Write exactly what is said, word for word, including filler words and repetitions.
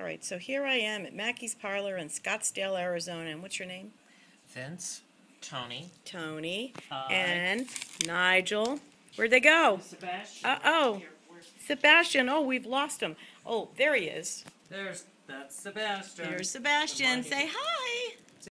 right, so here I am at Mackey's Parlor in Scottsdale, Arizona. And what's your name? Vince, Tony, Tony, Hi. and Nigel. Where'd they go? Sebastian. Uh-oh. Sebastian. Oh, we've lost him. Oh, there he is. There's, that's Sebastian. There's Sebastian. Say hi.